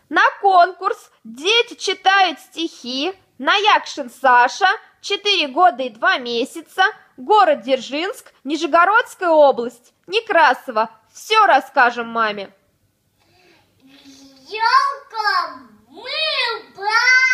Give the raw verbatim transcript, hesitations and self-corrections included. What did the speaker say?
На конкурс «Дети читают стихи» Наякшин Саша, четыре года и два месяца, город Дзержинск, Нижегородская область, Некрасова. Все расскажем маме. Ёлка, мы